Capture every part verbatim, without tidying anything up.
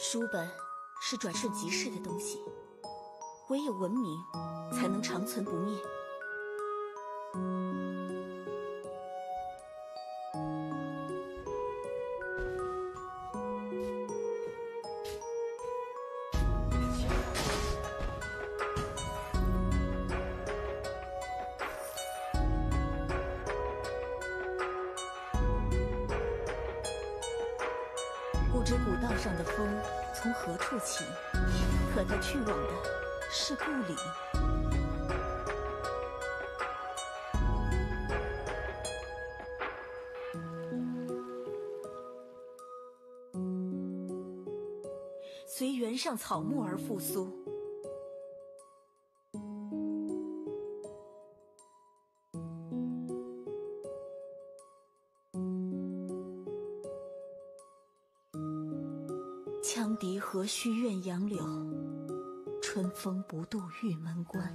书本是转瞬即逝的东西，唯有文明才能长存不灭。不知古道上的风从何处起，可它去往的是故里。随原上草木而复苏。羌笛何须怨杨柳，春风不度玉门关。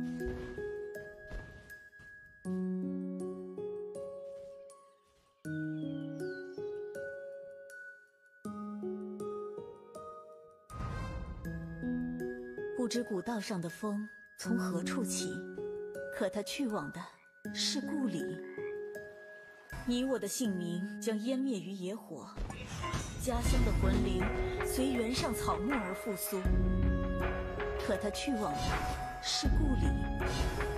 不知古道上的风从何处起，可它去往的是故里。你我的姓名将湮灭于野火，家乡的魂灵随原上草木而复苏，可它去往的是故里。